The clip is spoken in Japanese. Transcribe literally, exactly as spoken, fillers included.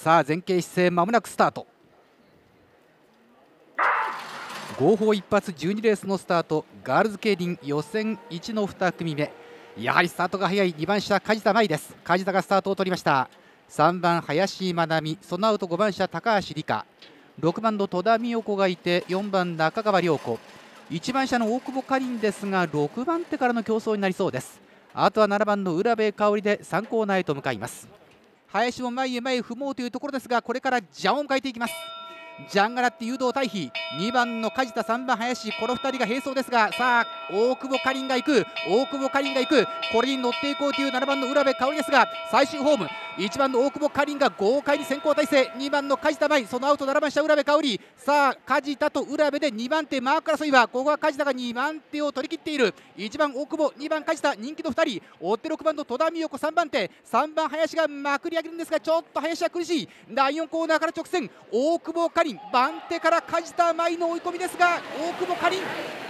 さあ前傾姿勢、まもなくスタート。号砲一発じゅうにレースのスタート。ガールズ競輪予選いちのに組目、やはりスタートが早いにばん車梶田舞です。梶田がスタートを取りました。さんばん林真奈美、そのアウトごばん車高橋理香、ろくばんの戸田美代子がいて、よんばん中川涼子、いちばん車の大久保かりんですがろくばん手からの競争になりそうです。あとはななばんの浦部香織でさんコーナーへと向かいます。林も前へ前へ踏もうというところですが、これからジャンを迎えていきます。ジャンガラって誘導回避、にばんの梶田、さんばん林、このふたりが並走ですが、さあ大久保かりんが行く、大久保かりんが行く、これに乗っていこうというななばんの浦部香織ですが、最終ホームいちばんの大久保かりんが豪快に先行体制、にばんの梶田舞、そのアウトななばん下浦部香織、さあ梶田と浦部でにばん手マーク争いは、ここは梶田がにばん手を取り切っている。いちばん大久保、にばん梶田、人気のふたり、追ってろくばんの戸田美代子さんばん手、さんばん林がまくり上げるんですが、ちょっと林は苦しい。だいよんコーナーから直線、大久保かりん番手から梶田舞の追い込みですが、大久保かりん